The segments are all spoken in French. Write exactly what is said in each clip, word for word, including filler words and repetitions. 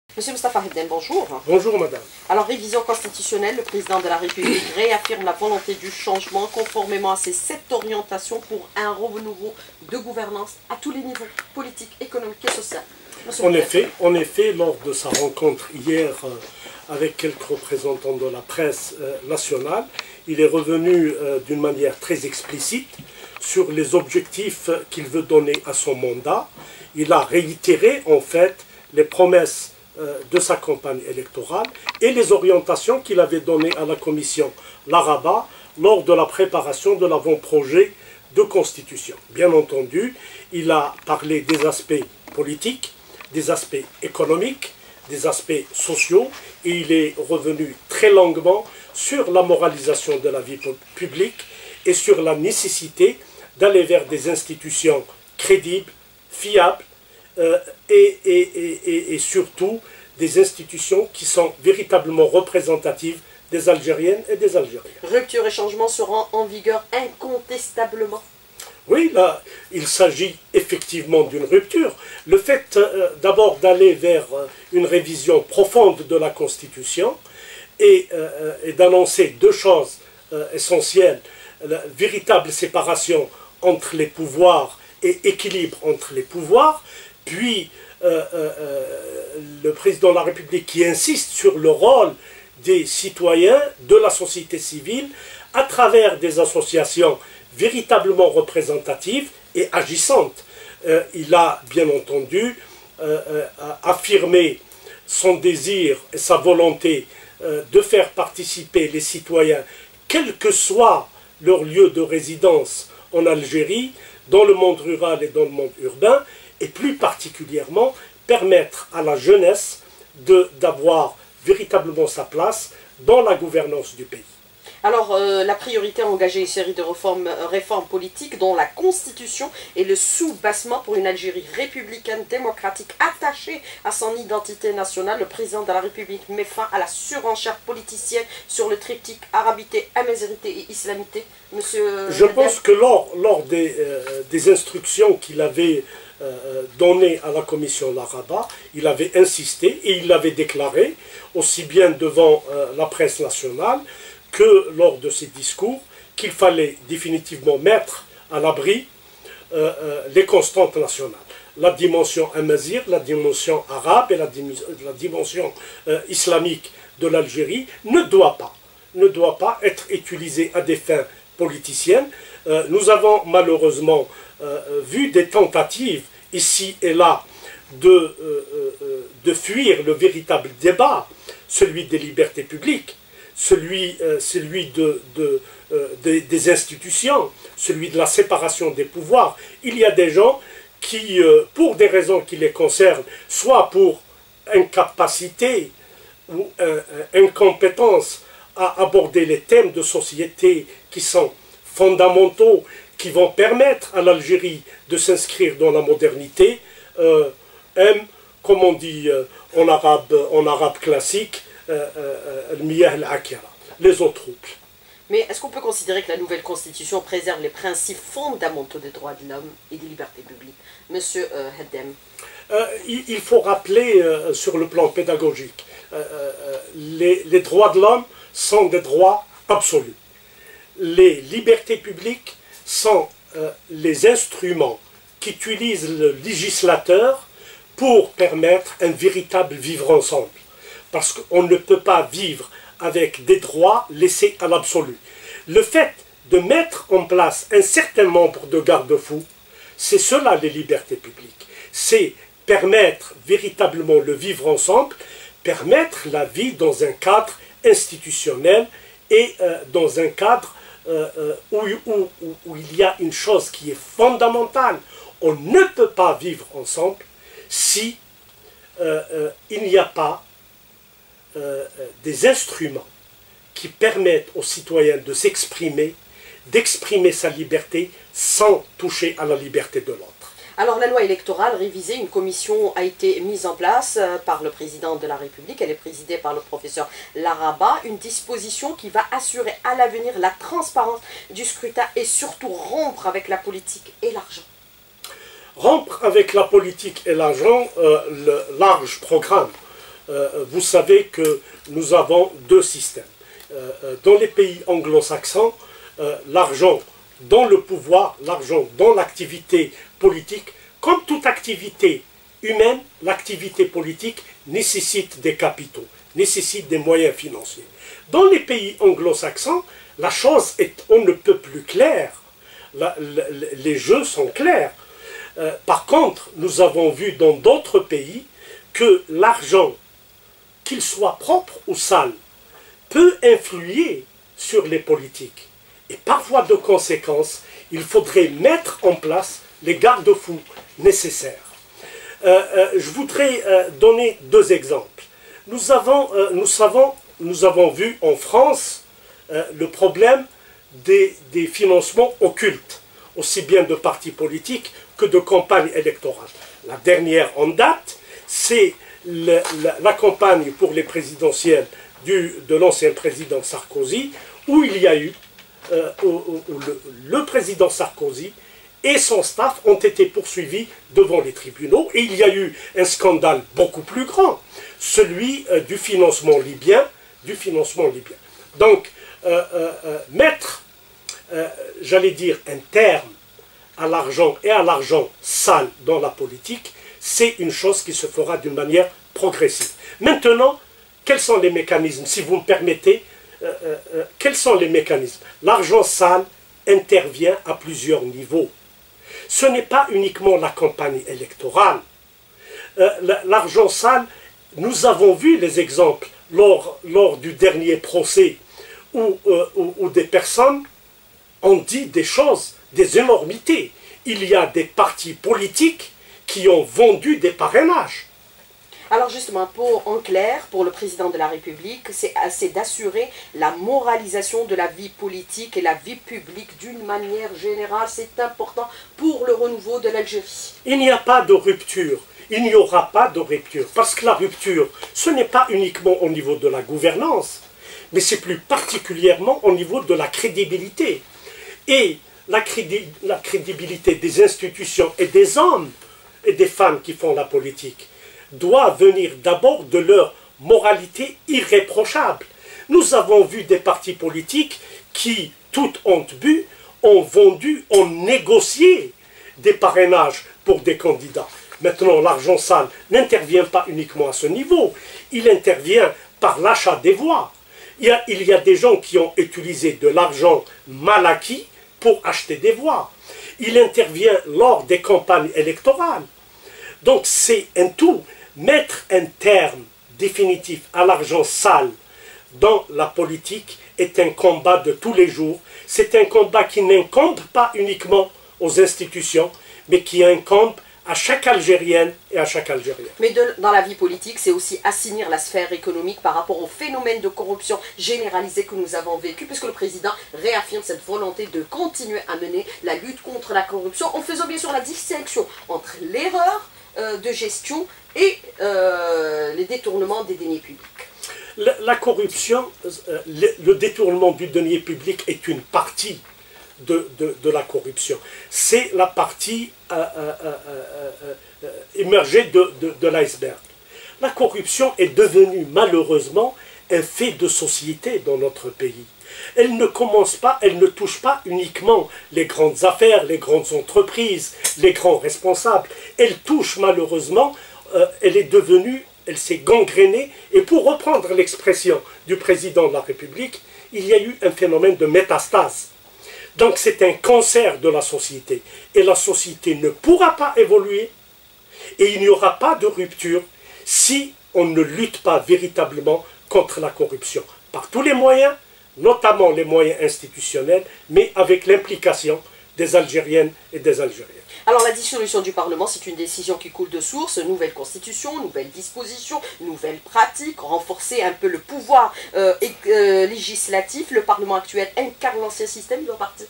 Monsieur Moustapha Hedden, bonjour. Bonjour madame. Alors, révision constitutionnelle, le président de la République réaffirme la volonté du changement conformément à ces sept orientations pour un renouveau de gouvernance à tous les niveaux, politiques, économiques et sociaux. En effet, en effet, lors de sa rencontre hier euh, avec quelques représentants de la presse euh, nationale, il est revenu euh, d'une manière très explicite sur les objectifs qu'il veut donner à son mandat. Il a réitéré en fait les promesses de sa campagne électorale et les orientations qu'il avait données à la commission Laraba lors de la préparation de l'avant-projet de constitution. Bien entendu, il a parlé des aspects politiques, des aspects économiques, des aspects sociaux, et il est revenu très longuement sur la moralisation de la vie publique et sur la nécessité d'aller vers des institutions crédibles, fiables, Euh, et, et, et, et surtout des institutions qui sont véritablement représentatives des Algériennes et des Algériens. Rupture et changement seront en vigueur incontestablement. Oui, là, il s'agit effectivement d'une rupture. Le fait euh, d'abord d'aller vers euh, une révision profonde de la Constitution et, euh, et d'annoncer deux choses euh, essentielles, la véritable séparation entre les pouvoirs et équilibre entre les pouvoirs, puis euh, euh, le président de la République qui insiste sur le rôle des citoyens, de la société civile, à travers des associations véritablement représentatives et agissantes. Euh, il a bien entendu euh, euh, affirmé son désir et sa volonté euh, de faire participer les citoyens, quel que soit leur lieu de résidence en Algérie, dans le monde rural et dans le monde urbain, et plus particulièrement permettre à la jeunesse d'avoir véritablement sa place dans la gouvernance du pays. Alors, euh, la priorité a engagé une série de réformes, euh, réformes politiques dont la Constitution et le soubassement pour une Algérie républicaine démocratique attachée à son identité nationale. Le président de la République met fin à la surenchère politicienne sur le triptyque arabité, amazérité et islamité. Monsieur Je Hedden. pense que lors, lors des, euh, des instructions qu'il avait Euh, donné à la commission Laraba, il avait insisté et il l'avait déclaré, aussi bien devant euh, la presse nationale que lors de ses discours, qu'il fallait définitivement mettre à l'abri euh, euh, les constantes nationales. La dimension amazigh, la dimension arabe et la, la dimension euh, islamique de l'Algérie ne doit pas, ne doit pas être utilisée à des fins politiciennes. Euh, nous avons malheureusement euh, vu des tentatives ici et là de, euh, euh, de fuir le véritable débat, celui des libertés publiques, celui, euh, celui de, de, euh, des, des institutions, celui de la séparation des pouvoirs. Il y a des gens qui, euh, pour des raisons qui les concernent, soit pour incapacité ou euh, incompétence à aborder les thèmes de société qui sont fondamentaux, qui vont permettre à l'Algérie de s'inscrire dans la modernité, euh, aiment, comme on dit euh, en, arabe, en arabe classique, al-miyah al-akira, les eaux troubles. Mais est-ce qu'on peut considérer que la nouvelle constitution préserve les principes fondamentaux des droits de l'homme et des libertés publiques? Monsieur euh, Hedden. Euh, il, il faut rappeler euh, sur le plan pédagogique, euh, euh, les, les droits de l'homme sont des droits absolus. Les libertés publiques sont euh, les instruments qu'utilise le législateur pour permettre un véritable vivre ensemble. Parce qu'on ne peut pas vivre avec des droits laissés à l'absolu. Le fait de mettre en place un certain nombre de garde-fous, c'est cela les libertés publiques. C'est permettre véritablement le vivre ensemble, permettre la vie dans un cadre institutionnel et euh, dans un cadre Euh, euh, où, où, où, où il y a une chose qui est fondamentale. On ne peut pas vivre ensemble si euh, euh, il n'y a pas euh, des instruments qui permettent aux citoyens de s'exprimer, d'exprimer sa liberté sans toucher à la liberté de l'autre. Alors la loi électorale révisée, une commission a été mise en place euh, par le président de la République, elle est présidée par le professeur Laraba, une disposition qui va assurer à l'avenir la transparence du scrutin et surtout rompre avec la politique et l'argent. Rompre avec la politique et l'argent, euh, le large programme euh, vous savez que nous avons deux systèmes. Euh, dans les pays anglo-saxons, euh, l'argent dans le pouvoir, l'argent dans l'activité politique, comme toute activité humaine, l'activité politique nécessite des capitaux, nécessite des moyens financiers. Dans les pays anglo-saxons, la chose est on ne peut plus claire. La, la, les jeux sont clairs. Euh, par contre, nous avons vu dans d'autres pays que l'argent, qu'il soit propre ou sale, peut influer sur les politiques. Et par voie de conséquence, il faudrait mettre en place les garde-fous nécessaires. Euh, euh, je voudrais euh, donner deux exemples. Nous avons, euh, nous savons, nous avons vu en France euh, le problème des, des financements occultes, aussi bien de partis politiques que de campagnes électorales. La dernière en date, c'est la, la campagne pour les présidentielles du, de l'ancien président Sarkozy, où il y a eu, euh, où, où le, le président Sarkozy et son staff ont été poursuivis devant les tribunaux, et il y a eu un scandale beaucoup plus grand, celui euh, du financement libyen, du financement libyen. Donc, euh, euh, euh, mettre, euh, j'allais dire, un terme à l'argent et à l'argent sale dans la politique, c'est une chose qui se fera d'une manière progressive. Maintenant, quels sont les mécanismes, si vous me permettez, euh, euh, quels sont les mécanismes? L'argent sale intervient à plusieurs niveaux. Ce n'est pas uniquement la campagne électorale. Euh, l'argent sale, nous avons vu les exemples lors, lors du dernier procès où, euh, où, où des personnes ont dit des choses, des énormités. Il y a des partis politiques qui ont vendu des parrainages. Alors justement, pour, en clair, pour le président de la République, c'est d'assurer la moralisation de la vie politique et la vie publique d'une manière générale. C'est important pour le renouveau de l'Algérie. Il n'y a pas de rupture. Il n'y aura pas de rupture. Parce que la rupture, ce n'est pas uniquement au niveau de la gouvernance, mais c'est plus particulièrement au niveau de la crédibilité. Et la, crédi la crédibilité des institutions et des hommes et des femmes qui font la politique doit venir d'abord de leur moralité irréprochable. Nous avons vu des partis politiques qui, toute honte bue, ont vendu, ont négocié des parrainages pour des candidats. Maintenant, l'argent sale n'intervient pas uniquement à ce niveau, il intervient par l'achat des voix. Il y a, il y a des gens qui ont utilisé de l'argent mal acquis pour acheter des voix. Il intervient lors des campagnes électorales. Donc c'est un tout. Mettre un terme définitif à l'argent sale dans la politique est un combat de tous les jours. C'est un combat qui n'incombe pas uniquement aux institutions, mais qui incombe à chaque Algérienne et à chaque Algérien. Mais de, dans la vie politique, c'est aussi assainir la sphère économique par rapport au phénomène de corruption généralisée que nous avons vécu, puisque le président réaffirme cette volonté de continuer à mener la lutte contre la corruption, en faisant bien sûr la distinction entre l'erreur euh, de gestion et euh, les détournements des deniers publics. La, la corruption, euh, le, le détournement du denier public est une partie de, de, de la corruption. C'est la partie euh, euh, euh, euh, émergée de, de, de l'iceberg. La corruption est devenue malheureusement un fait de société dans notre pays. Elle ne commence pas, elle ne touche pas uniquement les grandes affaires, les grandes entreprises, les grands responsables. Elle touche malheureusement, euh, elle est devenue, elle s'est gangrénée. Et pour reprendre l'expression du président de la République, il y a eu un phénomène de métastase. Donc c'est un cancer de la société. Et la société ne pourra pas évoluer et il n'y aura pas de rupture si on ne lutte pas véritablement contre la corruption. Par tous les moyens, notamment les moyens institutionnels, mais avec l'implication des Algériennes et des Algériens. Alors la dissolution du Parlement, c'est une décision qui coule de source, nouvelle constitution, nouvelles dispositions, nouvelles pratiques, renforcer un peu le pouvoir euh, et, euh, législatif. Le Parlement actuel incarne l'ancien système, il doit partir.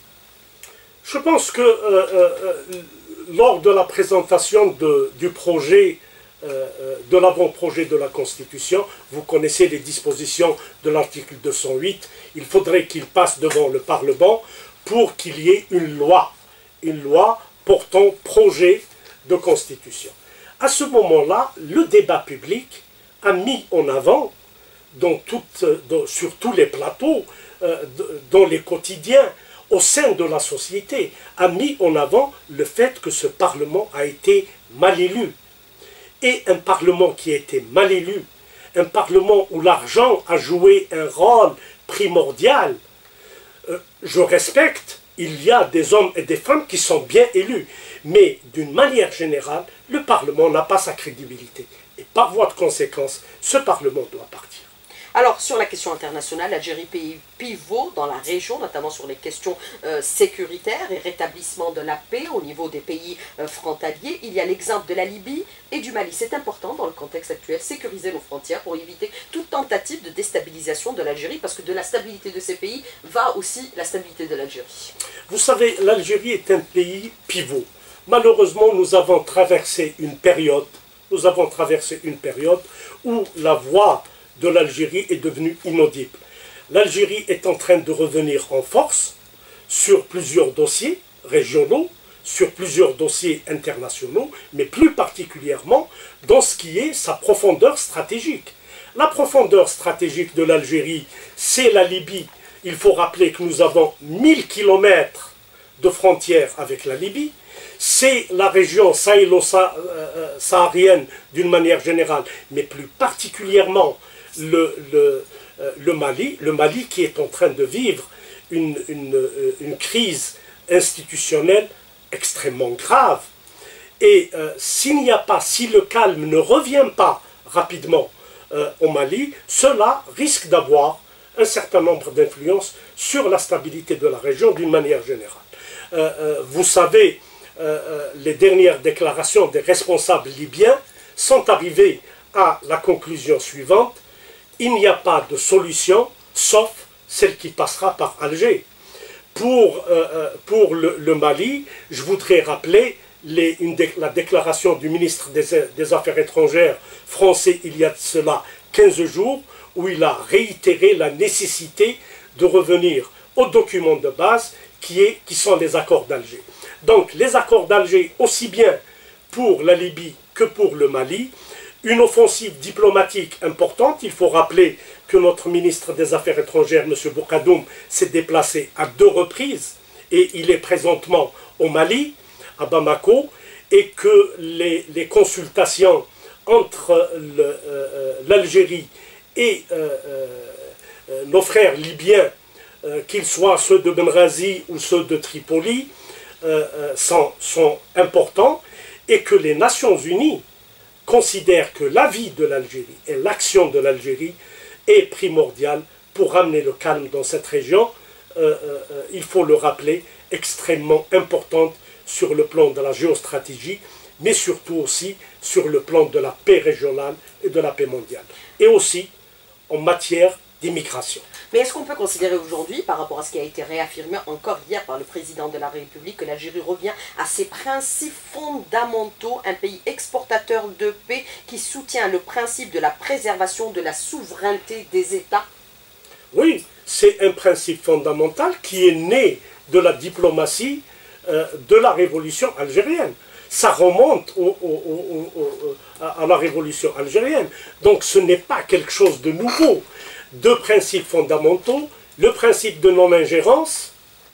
Je pense que euh, euh, lors de la présentation de, du projet, euh, de l'avant-projet de la Constitution, vous connaissez les dispositions de l'article deux cent huit, il faudrait qu'il passe devant le Parlement pour qu'il y ait une loi, une loi portant projet de constitution. À ce moment-là, le débat public a mis en avant, dans toutes, dans, sur tous les plateaux, euh, dans les quotidiens, au sein de la société, a mis en avant le fait que ce Parlement a été mal élu. Et un Parlement qui a été mal élu, un Parlement où l'argent a joué un rôle primordial, euh, je respecte, il y a des hommes et des femmes qui sont bien élus, mais d'une manière générale, le Parlement n'a pas sa crédibilité. Et par voie de conséquence, ce Parlement doit partir. Alors, sur la question internationale, l'Algérie, pays pivot dans la région, notamment sur les questions euh, sécuritaires et rétablissement de la paix au niveau des pays euh, frontaliers. Il y a l'exemple de la Libye et du Mali. C'est important dans le contexte actuel, sécuriser nos frontières pour éviter toute tentative de déstabilisation de l'Algérie, parce que de la stabilité de ces pays va aussi la stabilité de l'Algérie. Vous savez, l'Algérie est un pays pivot. Malheureusement, nous avons traversé une période, nous avons traversé une période où la voix de l'Algérie est devenue inaudible. L'Algérie est en train de revenir en force sur plusieurs dossiers régionaux, sur plusieurs dossiers internationaux, mais plus particulièrement dans ce qui est sa profondeur stratégique. La profondeur stratégique de l'Algérie, c'est la Libye. Il faut rappeler que nous avons mille kilomètres de frontières avec la Libye. C'est la région sahélo-saharienne d'une manière générale, mais plus particulièrement le, le, le Mali, le Mali qui est en train de vivre une, une, une crise institutionnelle extrêmement grave. Et euh, s'il n'y a pas, si le calme ne revient pas rapidement euh, au Mali, cela risque d'avoir un certain nombre d'influences sur la stabilité de la région d'une manière générale. Euh, euh, vous savez, euh, les dernières déclarations des responsables libyens sont arrivées à la conclusion suivante: il n'y a pas de solution sauf celle qui passera par Alger. Pour, euh, pour le, le Mali, je voudrais rappeler les, une dé, la déclaration du ministre des, des Affaires étrangères français il y a de cela quinze jours, où il a réitéré la nécessité de revenir au document de base qui, est, qui sont les accords d'Alger. Donc les accords d'Alger, aussi bien pour la Libye que pour le Mali, une offensive diplomatique importante. Il faut rappeler que notre ministre des Affaires étrangères, M. Bourkadoum, s'est déplacé à deux reprises et il est présentement au Mali, à Bamako, et que les, les consultations entre l'Algérie euh, et euh, euh, nos frères libyens, euh, qu'ils soient ceux de Benghazi ou ceux de Tripoli, euh, euh, sont, sont importants, et que les Nations Unies considère que la vie de l'Algérie et l'action de l'Algérie est primordiale pour ramener le calme dans cette région, euh, euh, il faut le rappeler, extrêmement importante sur le plan de la géostratégie, mais surtout aussi sur le plan de la paix régionale et de la paix mondiale. Et aussi en matière d'immigration. Mais est-ce qu'on peut considérer aujourd'hui, par rapport à ce qui a été réaffirmé encore hier par le président de la République, que l'Algérie revient à ses principes fondamentaux, un pays exportateur de paix qui soutient le principe de la préservation de la souveraineté des États? Oui, c'est un principe fondamental qui est né de la diplomatie euh, de la révolution algérienne. Ça remonte au, au, au, au, à la révolution algérienne. Donc ce n'est pas quelque chose de nouveau. Deux principes fondamentaux, le principe de non-ingérence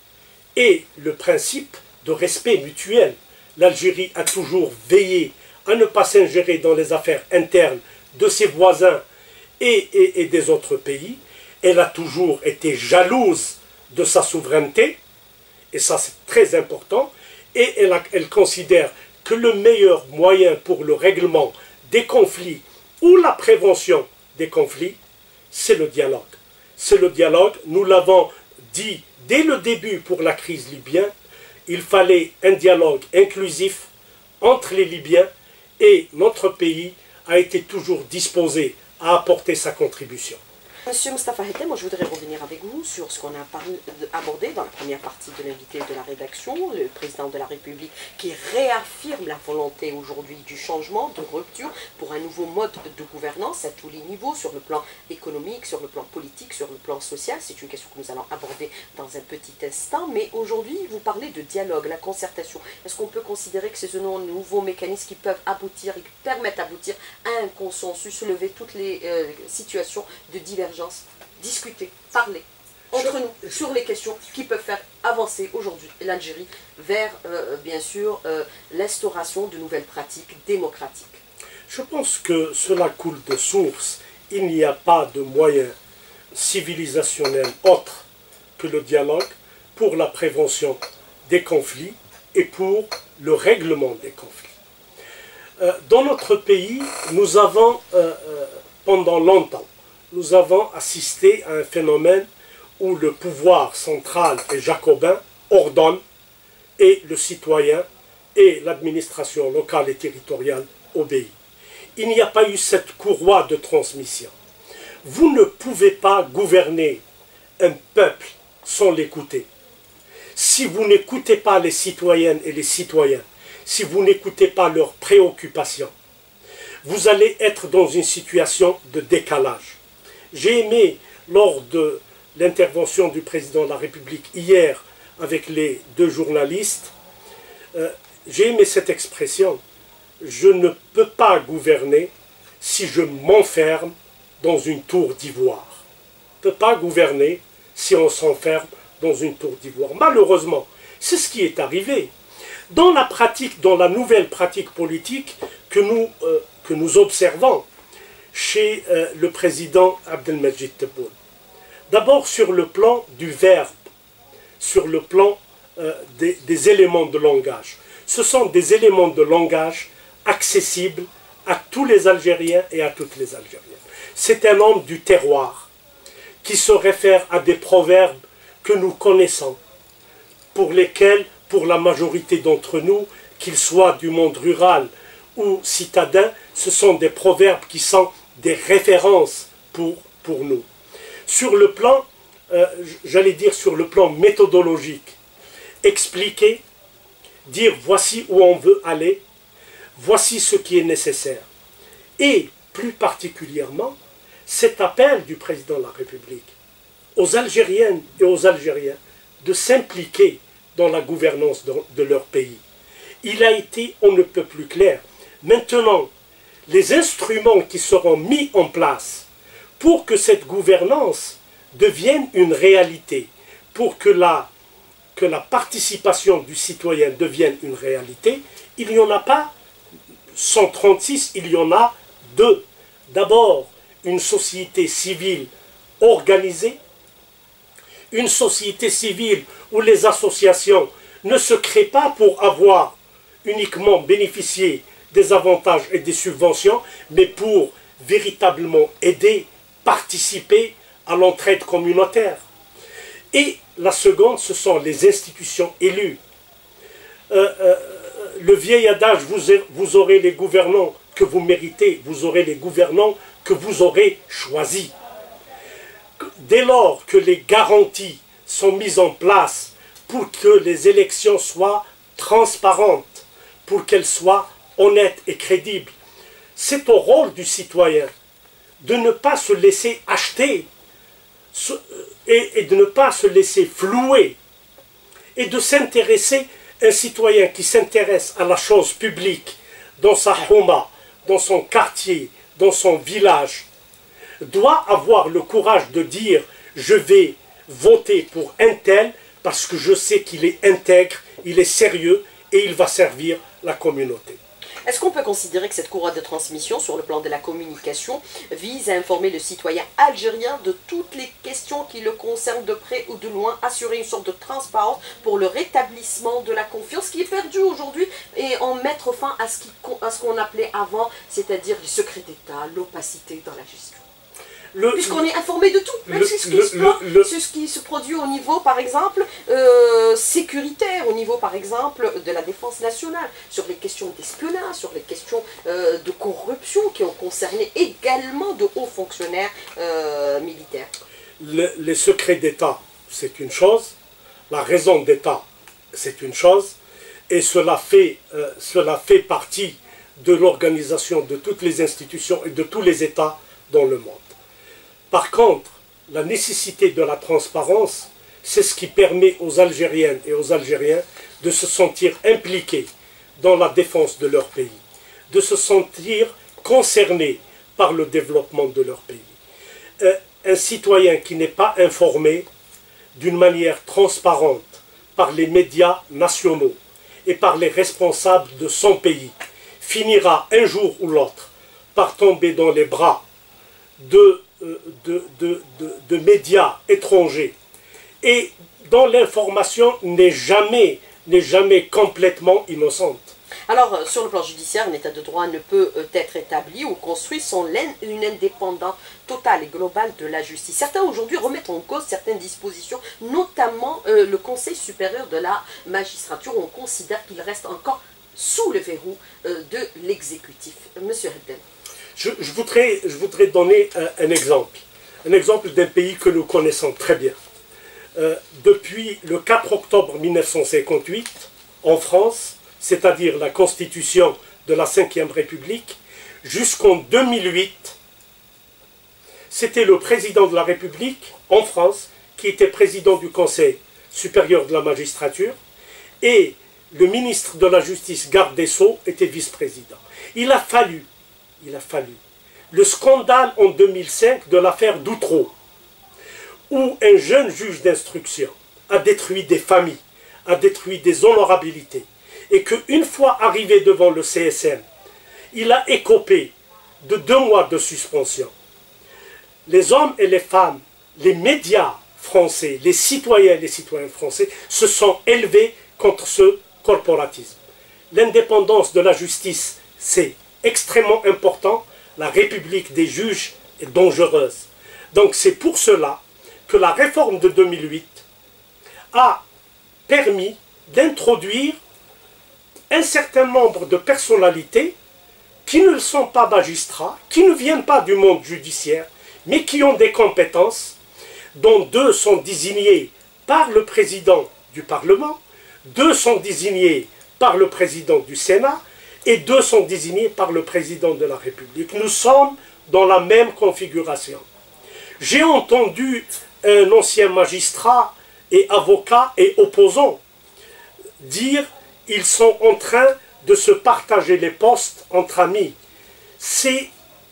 et le principe de respect mutuel. L'Algérie a toujours veillé à ne pas s'ingérer dans les affaires internes de ses voisins et, et, et des autres pays. Elle a toujours été jalouse de sa souveraineté, et ça c'est très important, et elle, a, elle considère que le meilleur moyen pour le règlement des conflits ou la prévention des conflits, c'est le dialogue. C'est le dialogue, nous l'avons dit dès le début pour la crise libyenne, il fallait un dialogue inclusif entre les Libyens, et notre pays a été toujours disposé à apporter sa contribution. Monsieur Moustapha Hetem, moi je voudrais revenir avec vous sur ce qu'on a parlé, abordé dans la première partie de l'invité de la rédaction, le président de la République qui réaffirme la volonté aujourd'hui du changement, de rupture pour un nouveau mode de gouvernance à tous les niveaux, sur le plan économique, sur le plan politique, sur le plan social. C'est une question que nous allons aborder dans un petit instant, mais aujourd'hui vous parlez de dialogue, la concertation. Est-ce qu'on peut considérer que ce sont de nouveaux mécanismes qui peuvent aboutir et qui permettent d'aboutir à un consensus, lever toutes les euh, situations de divergence, discuter, parler entre nous sur les questions qui peuvent faire avancer aujourd'hui l'Algérie vers, euh, bien sûr, euh, l'instauration de nouvelles pratiques démocratiques? Je pense que cela coule de source. Il n'y a pas de moyen civilisationnel autre que le dialogue pour la prévention des conflits et pour le règlement des conflits. Euh, dans notre pays, nous avons, euh, euh, pendant longtemps, nous avons assisté à un phénomène où le pouvoir central et jacobin ordonne et le citoyen et l'administration locale et territoriale obéissent. Il n'y a pas eu cette courroie de transmission. Vous ne pouvez pas gouverner un peuple sans l'écouter. Si vous n'écoutez pas les citoyennes et les citoyens, si vous n'écoutez pas leurs préoccupations, vous allez être dans une situation de décalage. J'ai aimé, lors de l'intervention du président de la République hier avec les deux journalistes, euh, j'ai aimé cette expression. Je ne peux pas gouverner si je m'enferme dans une tour d'ivoire. On ne peut pas gouverner si on s'enferme dans une tour d'ivoire. Malheureusement, c'est ce qui est arrivé. Dans la pratique, dans la nouvelle pratique politique que nous, euh, que nous observons chez euh, le président Abdelmajid Tebboune. D'abord sur le plan du verbe, sur le plan euh, des, des éléments de langage. Ce sont des éléments de langage accessibles à tous les Algériens et à toutes les Algériennes. C'est un homme du terroir qui se réfère à des proverbes que nous connaissons, pour lesquels, pour la majorité d'entre nous, qu'ils soient du monde rural ou citadin, ce sont des proverbes qui sont des références pour, pour nous. Sur le plan, euh, j'allais dire sur le plan méthodologique, expliquer, dire voici où on veut aller, voici ce qui est nécessaire. Et plus particulièrement, cet appel du président de la République aux Algériennes et aux Algériens de s'impliquer dans la gouvernance de, de leur pays. Il a été, on ne peut plus clair. Maintenant, les instruments qui seront mis en place pour que cette gouvernance devienne une réalité, pour que la, que la participation du citoyen devienne une réalité, il n'y en a pas cent trente-six, il y en a deux. D'abord, une société civile organisée, une société civile où les associations ne se créent pas pour avoir uniquement bénéficié des avantages et des subventions, mais pour véritablement aider, participer à l'entraide communautaire. Et la seconde, ce sont les institutions élues. Euh, euh, le vieil adage, vous, vous aurez les gouvernants que vous méritez, vous aurez les gouvernants que vous aurez choisis. Dès lors que les garanties sont mises en place pour que les élections soient transparentes, pour qu'elles soient honnêtes et crédibles, c'est au rôle du citoyen de ne pas se laisser acheter et de ne pas se laisser flouer et de s'intéresser. Un citoyen qui s'intéresse à la chose publique dans sa houma, dans son quartier, dans son village, doit avoir le courage de dire « je vais voter pour un tel parce que je sais qu'il est intègre, il est sérieux et il va servir la communauté ». Est-ce qu'on peut considérer que cette courroie de transmission sur le plan de la communication vise à informer le citoyen algérien de toutes les questions qui le concernent de près ou de loin, assurer une sorte de transparence pour le rétablissement de la confiance qui est perdue aujourd'hui et en mettre fin à ce qu'on appelait avant, c'est-à-dire les secrets d'État, l'opacité dans la gestion? Puisqu'on est informé de tout, même le, sur ce, qui le, se prend, le, sur ce qui se produit au niveau, par exemple, euh, sécuritaire, au niveau, par exemple, de la défense nationale, sur les questions d'espionnage, sur les questions euh, de corruption qui ont concerné également de hauts fonctionnaires euh, militaires. Le, les secrets d'État, c'est une chose, la raison d'État, c'est une chose, et cela fait, euh, cela fait partie de l'organisation de toutes les institutions et de tous les États dans le monde. Par contre, la nécessité de la transparence, c'est ce qui permet aux Algériennes et aux Algériens de se sentir impliqués dans la défense de leur pays, de se sentir concernés par le développement de leur pays. Euh, un citoyen qui n'est pas informé d'une manière transparente par les médias nationaux et par les responsables de son pays finira un jour ou l'autre par tomber dans les bras de, de, de, de, de médias étrangers et dont l'information n'est jamais, n'est jamais complètement innocente. Alors, sur le plan judiciaire, un état de droit ne peut être établi ou construit sans une indépendance totale et globale de la justice. Certains aujourd'hui remettent en cause certaines dispositions, notamment euh, le Conseil supérieur de la magistrature, où on considère qu'il reste encore sous le verrou euh, de l'exécutif. Monsieur Hebden. Je, je, voudrais, je voudrais donner un, un exemple, un exemple d'un pays que nous connaissons très bien. Euh, depuis le quatre octobre mille neuf cent cinquante-huit, en France, c'est-à-dire la constitution de la cinquième République, jusqu'en deux mille huit, c'était le président de la République, en France, qui était président du Conseil supérieur de la magistrature, et le ministre de la Justice, garde des Sceaux, était vice-président. Il a fallu, il a fallu, le scandale en deux mille cinq de l'affaire d'Outreau, où un jeune juge d'instruction a détruit des familles, a détruit des honorabilités, et qu'une fois arrivé devant le C S M, il a écopé de deux mois de suspension. Les hommes et les femmes, les médias français, les citoyens et les citoyens français se sont élevés contre ce corporatisme. L'indépendance de la justice, c'est extrêmement important. La République des juges est dangereuse. Donc c'est pour cela que la réforme de deux mille huit a permis d'introduire un certain nombre de personnalités qui ne sont pas magistrats, qui ne viennent pas du monde judiciaire, mais qui ont des compétences, dont deux sont désignés par le président du Parlement, deux sont désignés par le président du Sénat, et deux sont désignés par le président de la République. Nous sommes dans la même configuration. J'ai entendu un ancien magistrat et avocat et opposant dire ils sont en train de se partager les postes entre amis. C'est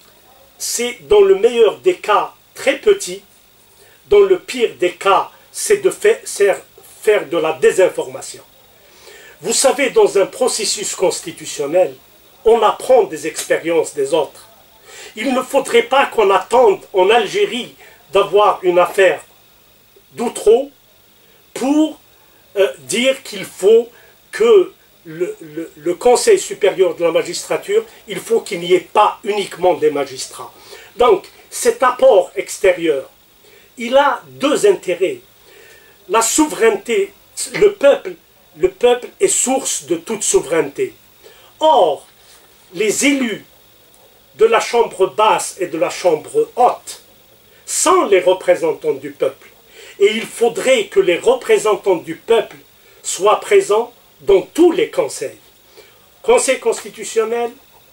dans le meilleur des cas très petit, dans le pire des cas, c'est de faire, faire de la désinformation. Vous savez, dans un processus constitutionnel, on apprend des expériences des autres. Il ne faudrait pas qu'on attende en Algérie d'avoir une affaire d'Outreau pour euh, dire qu'il faut que le, le, le Conseil supérieur de la magistrature, il faut qu'il n'y ait pas uniquement des magistrats. Donc, cet apport extérieur, il a deux intérêts. La souveraineté, le peuple, le peuple est source de toute souveraineté. Or, les élus de la chambre basse et de la chambre haute sont les représentants du peuple. Et il faudrait que les représentants du peuple soient présents dans tous les conseils. Conseil constitutionnel,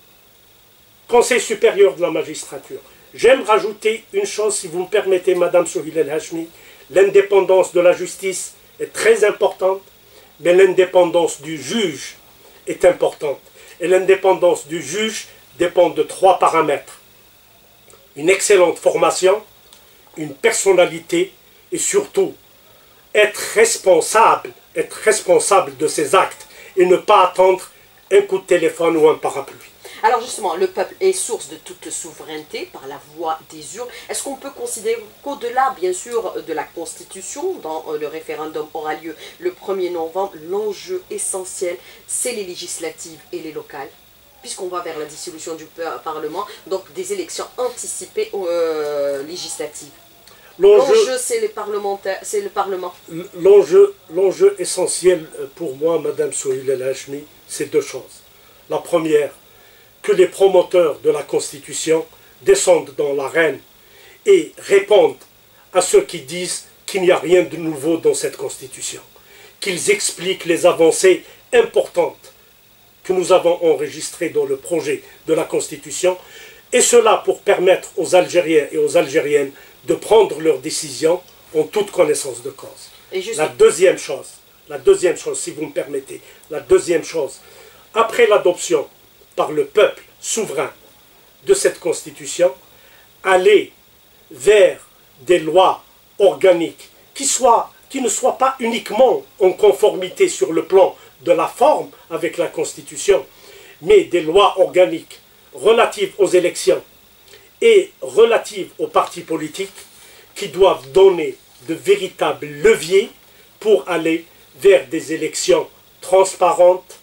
Conseil supérieur de la magistrature. J'aime rajouter une chose, si vous me permettez, Madame Souhil El Hachmi. L'indépendance de la justice est très importante, mais l'indépendance du juge est importante. Et l'indépendance du juge dépend de trois paramètres. Une excellente formation, une personnalité et surtout être responsable, être responsable de ses actes et ne pas attendre un coup de téléphone ou un parapluie. Alors justement, le peuple est source de toute souveraineté par la voie des urnes. Est-ce qu'on peut considérer qu'au-delà, bien sûr, de la Constitution, dans le référendum aura lieu le premier novembre, l'enjeu essentiel, c'est les législatives et les locales? puisqu'on va vers la dissolution du Parlement, donc des élections anticipées euh, législatives. L'enjeu, c'est les parlementaires, c'est le Parlement. L'enjeu, l'enjeu essentiel pour moi, Madame Souheil El Hachmi, c'est deux choses. La première, que les promoteurs de la Constitution descendent dans l'arène et répondent à ceux qui disent qu'il n'y a rien de nouveau dans cette Constitution. Qu'ils expliquent les avancées importantes que nous avons enregistrées dans le projet de la Constitution, et cela pour permettre aux Algériens et aux Algériennes de prendre leurs décisions en toute connaissance de cause. Et juste... La deuxième chose, la deuxième chose, si vous me permettez, la deuxième chose, après l'adoption par le peuple souverain de cette Constitution, aller vers des lois organiques qui, soient, qui ne soient pas uniquement en conformité sur le plan de la forme avec la Constitution, mais des lois organiques relatives aux élections et relatives aux partis politiques qui doivent donner de véritables leviers pour aller vers des élections transparentes,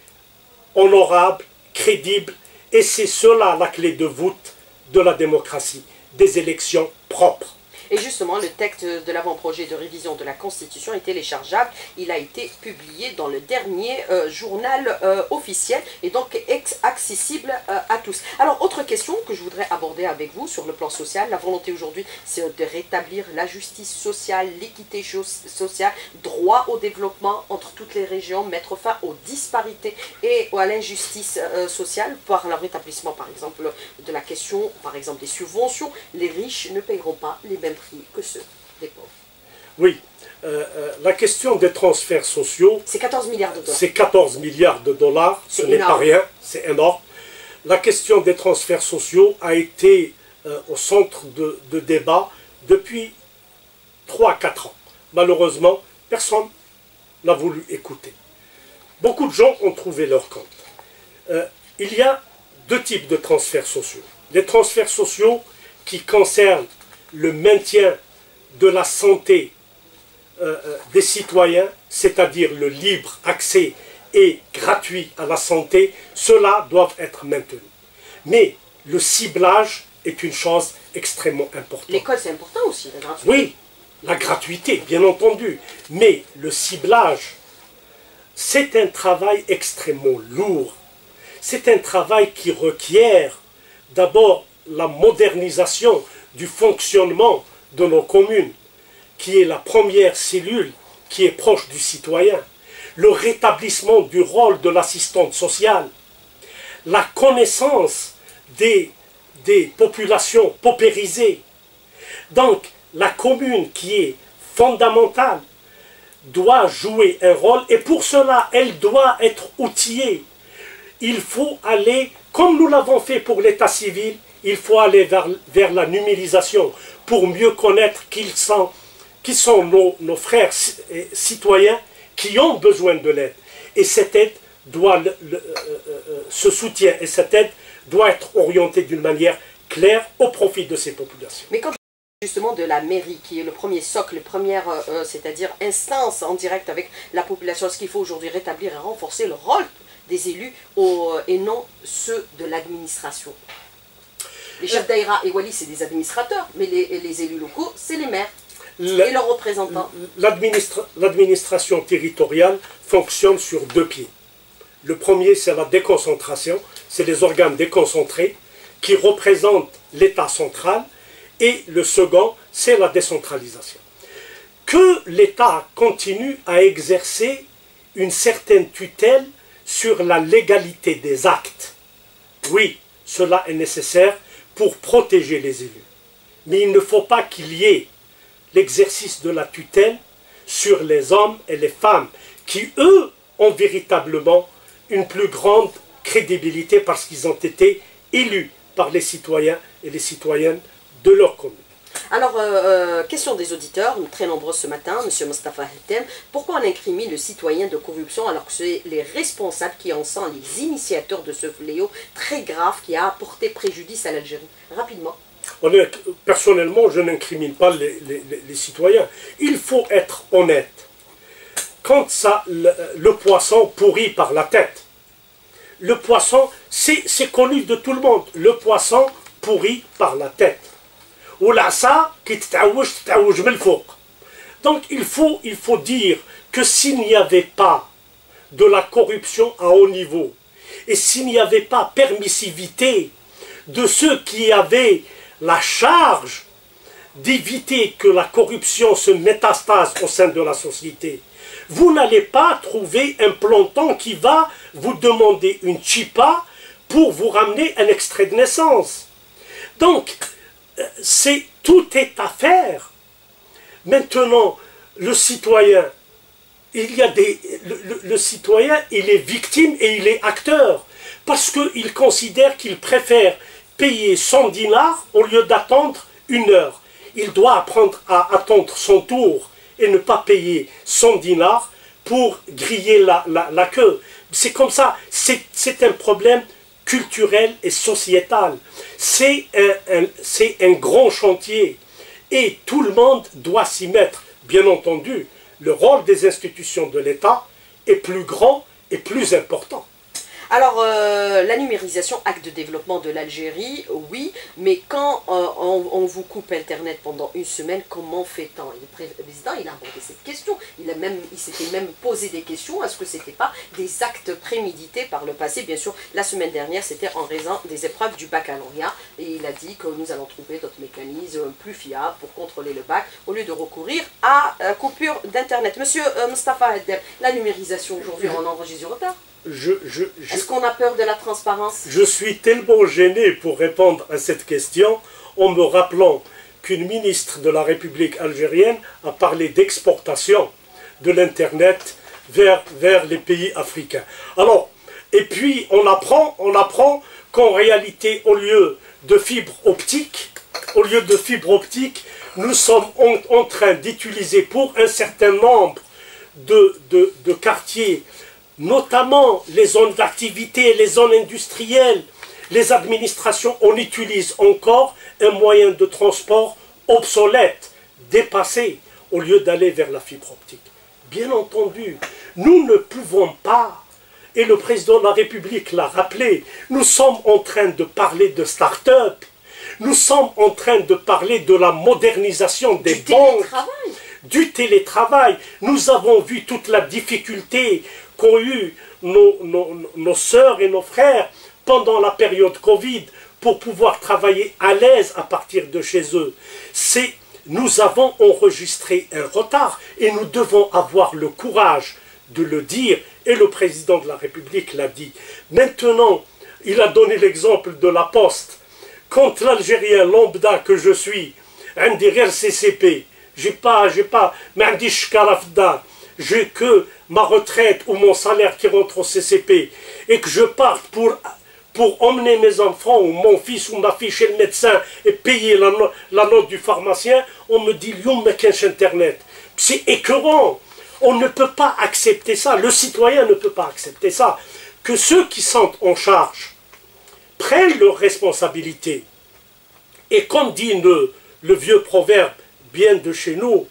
honorables, crédibles, et c'est cela la clé de voûte de la démocratie, des élections propres. Et justement, le texte de l'avant-projet de révision de la Constitution est téléchargeable. Il a été publié dans le dernier euh, journal euh, officiel et donc accessible euh, à tous. Alors, autre question que je voudrais aborder avec vous sur le plan social. La volonté aujourd'hui, c'est de rétablir la justice sociale, l'équité sociale, droit au développement entre toutes les régions, mettre fin aux disparités et à l'injustice euh, sociale par le rétablissement, par exemple, de la question, par exemple, des subventions. Les riches ne paieront pas les mêmes que ceux des pauvres. Oui, euh, euh, la question des transferts sociaux... C'est quatorze milliards de dollars. C'est quatorze milliards de dollars, ce n'est pas rien, c'est énorme. La question des transferts sociaux a été euh, au centre de, de débat depuis trois à quatre ans. Malheureusement, personne n'a voulu écouter. Beaucoup de gens ont trouvé leur compte. Euh, il y a deux types de transferts sociaux. Les transferts sociaux qui concernent le maintien de la santé euh, des citoyens, c'est-à-dire le libre accès et gratuit à la santé, ceux-là doivent être maintenus. Mais le ciblage est une chose extrêmement importante. L'école, c'est important aussi, la gratuité. Oui, la gratuité, bien entendu. Mais le ciblage, c'est un travail extrêmement lourd. C'est un travail qui requiert d'abord la modernisation du fonctionnement de nos communes, qui est la première cellule qui est proche du citoyen, le rétablissement du rôle de l'assistante sociale, la connaissance des, des populations paupérisées. Donc, la commune qui est fondamentale doit jouer un rôle, et pour cela, elle doit être outillée. Il faut aller, comme nous l'avons fait pour l'état civil, il faut aller vers, vers la numérisation pour mieux connaître qui sont, qui sont nos, nos frères citoyens qui ont besoin de l'aide. Et cette aide doit, le, le, euh, ce soutien et cette aide doit être orientée d'une manière claire au profit de ces populations. Mais quand justement de la mairie, qui est le premier socle, la première, euh, c'est-à-dire instance en direct avec la population, est-ce qu'il faut aujourd'hui rétablir et renforcer le rôle des élus au, et non ceux de l'administration? Les chefs d'aïra et wali, c'est des administrateurs, mais les, les élus locaux, c'est les maires la, et leurs représentants. L'administration territoriale fonctionne sur deux pieds. Le premier, c'est la déconcentration, c'est les organes déconcentrés qui représentent l'État central, et le second, c'est la décentralisation. Que l'État continue à exercer une certaine tutelle sur la légalité des actes. Oui, cela est nécessaire pour protéger les élus. Mais il ne faut pas qu'il y ait l'exercice de la tutelle sur les hommes et les femmes qui, eux, ont véritablement une plus grande crédibilité parce qu'ils ont été élus par les citoyens et les citoyennes de leur commune. Alors, euh, question des auditeurs, très nombreux ce matin, M. Mostafa Hatem, pourquoi on incrimine le citoyen de corruption alors que c'est les responsables qui en sont les initiateurs de ce fléau très grave qui a apporté préjudice à l'Algérie? Rapidement. Honnête, personnellement, je n'incrimine pas les, les, les citoyens. Il faut être honnête. Quand ça, le, le poisson pourrit par la tête, le poisson, c'est connu de tout le monde. Le poisson pourrit par la tête. Ou là, ça, qui donc il faut, il faut dire que s'il n'y avait pas de la corruption à haut niveau, et s'il n'y avait pas permissivité de ceux qui avaient la charge d'éviter que la corruption se métastase au sein de la société, vous n'allez pas trouver un planton qui va vous demander une chipa pour vous ramener un extrait de naissance. Donc, c'est, tout est à faire. Maintenant, le citoyen, il y a des, le, le, le citoyen, il est victime et il est acteur. Parce qu'il considère qu'il préfère payer cent dinars au lieu d'attendre une heure. Il doit apprendre à attendre son tour et ne pas payer cent dinars pour griller la, la, la queue. C'est comme ça, c'est un problème culturel et sociétal. C'est un, un, c'est un grand chantier et tout le monde doit s'y mettre. Bien entendu, le rôle des institutions de l'État est plus grand et plus important. Alors, euh, la numérisation, acte de développement de l'Algérie, oui, mais quand euh, on, on vous coupe Internet pendant une semaine, comment fait-on? Le président, il a abordé cette question, il, a même, il s'était même posé des questions, est-ce que ce n'était pas des actes prémédités par le passé? Bien sûr, la semaine dernière, c'était en raison des épreuves du baccalauréat, et il a dit que nous allons trouver d'autres mécanismes plus fiables pour contrôler le bac, au lieu de recourir à euh, coupure d'Internet. Monsieur euh, Moustapha Haddad, la numérisation aujourd'hui, on enregistre du retard. Je, je, je, Est-ce qu'on a peur de la transparence? Je suis tellement gêné pour répondre à cette question en me rappelant qu'une ministre de la République algérienne a parlé d'exportation de l'Internet vers, vers les pays africains. Alors, et puis on apprend, on apprend qu'en réalité, au lieu de fibre optique, au lieu de fibre optique, nous sommes en, en train d'utiliser pour un certain nombre de, de, de quartiers, notamment les zones d'activité, les zones industrielles, les administrations, on utilise encore un moyen de transport obsolète, dépassé, au lieu d'aller vers la fibre optique. Bien entendu, nous ne pouvons pas, et le président de la République l'a rappelé, nous sommes en train de parler de start-up, nous sommes en train de parler de la modernisation des du banques, télétravail. du télétravail. Nous avons vu toute la difficulté qu'ont eu nos, nos, nos sœurs et nos frères pendant la période Covid pour pouvoir travailler à l'aise à partir de chez eux. C'est, nous avons enregistré un retard et nous devons avoir le courage de le dire, et le président de la République l'a dit. Maintenant, il a donné l'exemple de la Poste. Quand l'Algérien lambda que je suis, un des C C P, j'ai pas, j'ai pas, mais j'ai que ma retraite ou mon salaire qui rentre au C C P et que je parte pour, pour emmener mes enfants ou mon fils ou ma fille chez le médecin et payer la, no la note du pharmacien, on me dit Lyon Mekench Internet. C'est écœurant. On ne peut pas accepter ça. Le citoyen ne peut pas accepter ça. Que ceux qui sont en charge prennent leurs responsabilités. Et comme dit le, le vieux proverbe bien de chez nous,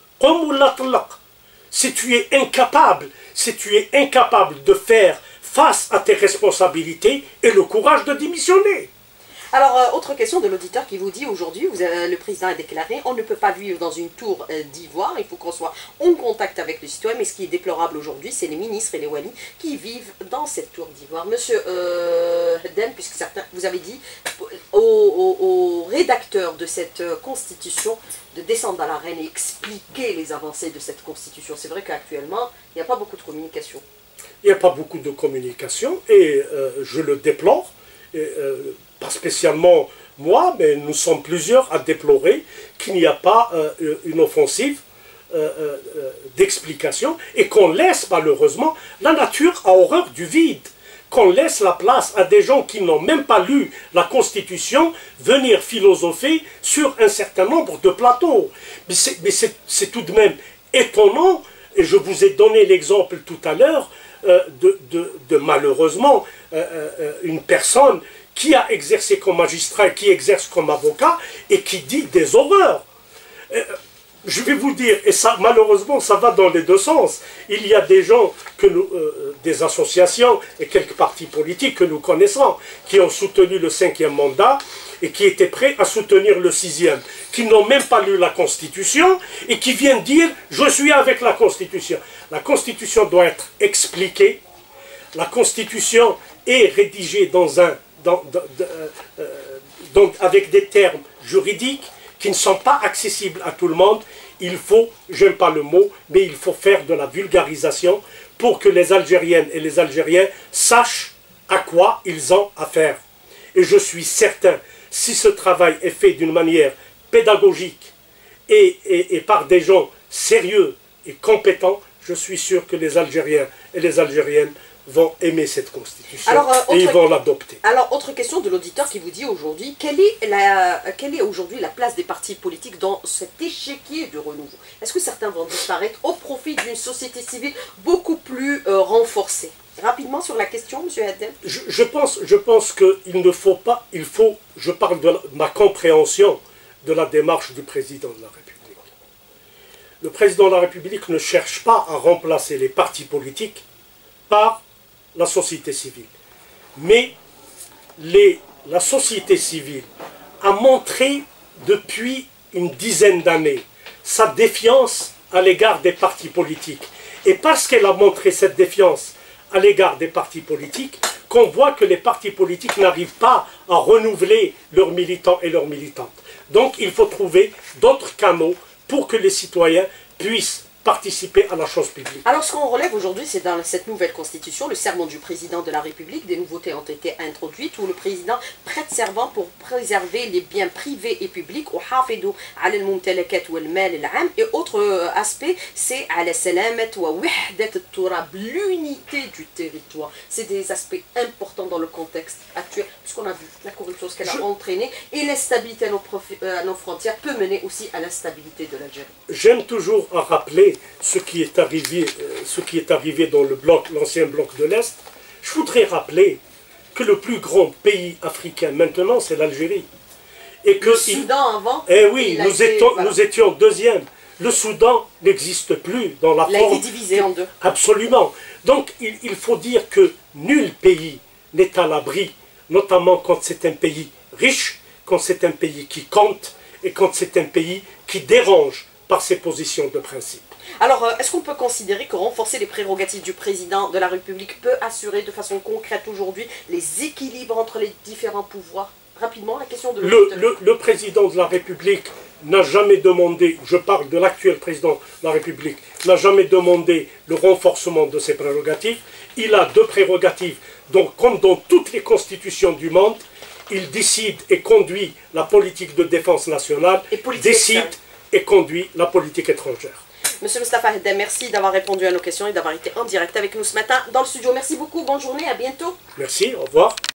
si tu es incapable, si tu es incapable de faire face à tes responsabilités, et le courage de démissionner. Alors, euh, autre question de l'auditeur qui vous dit aujourd'hui, le président a déclaré, on ne peut pas vivre dans une tour euh, d'ivoire, il faut qu'on soit en contact avec le citoyen, mais ce qui est déplorable aujourd'hui, c'est les ministres et les walis qui vivent dans cette tour d'ivoire. Monsieur euh, Haddad, puisque certains, vous avez dit aux au, au rédacteurs de cette constitution de descendre à l'arène et expliquer les avancées de cette constitution. C'est vrai qu'actuellement, il n'y a pas beaucoup de communication. Il n'y a pas beaucoup de communication, et euh, je le déplore, et, euh, pas spécialement moi, mais nous sommes plusieurs à déplorer qu'il n'y a pas euh, une offensive euh, euh, d'explication et qu'on laisse malheureusement, la nature a horreur du vide, qu'on laisse la place à des gens qui n'ont même pas lu la Constitution venir philosopher sur un certain nombre de plateaux. Mais c'est tout de même étonnant, et je vous ai donné l'exemple tout à l'heure euh, de, de, de malheureusement euh, euh, une personne qui a exercé comme magistrat, qui exerce comme avocat, et qui dit des horreurs. Euh, je vais vous dire, et ça, malheureusement, ça va dans les deux sens. Il y a des gens, que nous, euh, des associations et quelques partis politiques que nous connaissons, qui ont soutenu le cinquième mandat et qui étaient prêts à soutenir le sixième, qui n'ont même pas lu la Constitution et qui viennent dire « je suis avec la Constitution ». La Constitution doit être expliquée, la Constitution est rédigée dans un, dans, dans, euh, donc avec des termes juridiques qui ne sont pas accessibles à tout le monde. Il faut, j'aime pas le mot, mais il faut faire de la vulgarisation pour que les Algériennes et les Algériens sachent à quoi ils ont affaire. Et je suis certain, si ce travail est fait d'une manière pédagogique et, et, et par des gens sérieux et compétents, je suis sûr que les Algériens et les Algériennes vont aimer cette constitution. Alors, euh, autre, et ils vont l'adopter. Alors, autre question de l'auditeur qui vous dit aujourd'hui, quelle est, la, quelle est aujourd'hui la place des partis politiques dans cet échiquier du renouveau? Est-ce que certains vont disparaître au profit d'une société civile beaucoup plus euh, renforcée? Rapidement sur la question, M. Haddem. Je, je pense, je pense qu'il ne faut pas, il faut, je parle de la, ma compréhension de la démarche du président de la République. Le président de la République ne cherche pas à remplacer les partis politiques par la société civile. Mais les, la société civile a montré depuis une dizaine d'années sa défiance à l'égard des partis politiques. Et parce qu'elle a montré cette défiance à l'égard des partis politiques, qu'on voit que les partis politiques n'arrivent pas à renouveler leurs militants et leurs militantes. Donc il faut trouver d'autres canaux pour que les citoyens puissent participer à la chose publique. Alors ce qu'on relève aujourd'hui, c'est dans cette nouvelle constitution, le serment du président de la République, des nouveautés ont été introduites où le président prête serment pour préserver les biens privés et publics, et autre aspect, c'est l'unité du territoire. C'est des aspects importants dans le contexte actuel, puisqu'on a vu la corruption, ce qu'elle a entraîné, et l'instabilité à nos, à nos frontières peut mener aussi à l'instabilité de l'Algérie. J'aime toujours à rappeler ce qui est arrivé, ce qui est arrivé dans le bloc, l'ancien bloc de l'Est. Je voudrais rappeler que le plus grand pays africain maintenant, c'est l'Algérie. Et que le Soudan il, avant Eh oui, nous, été, étions, voilà. nous étions deuxième. Le Soudan n'existe plus dans la il forme... Il a été divisé en deux. Absolument. Donc il, il faut dire que nul pays n'est à l'abri, notamment quand c'est un pays riche, quand c'est un pays qui compte, et quand c'est un pays qui dérange par ses positions de principe. Alors, est-ce qu'on peut considérer que renforcer les prérogatives du président de la République peut assurer de façon concrète aujourd'hui les équilibres entre les différents pouvoirs? Rapidement, la question de... Le, le, le président de la République n'a jamais demandé, je parle de l'actuel président de la République, n'a jamais demandé le renforcement de ses prérogatives. Il a deux prérogatives, donc comme dans toutes les constitutions du monde, il décide et conduit la politique de défense nationale, et décide externe. et conduit la politique étrangère. Monsieur Moustapha Haddem, merci d'avoir répondu à nos questions et d'avoir été en direct avec nous ce matin dans le studio. Merci beaucoup, bonne journée, à bientôt. Merci, au revoir.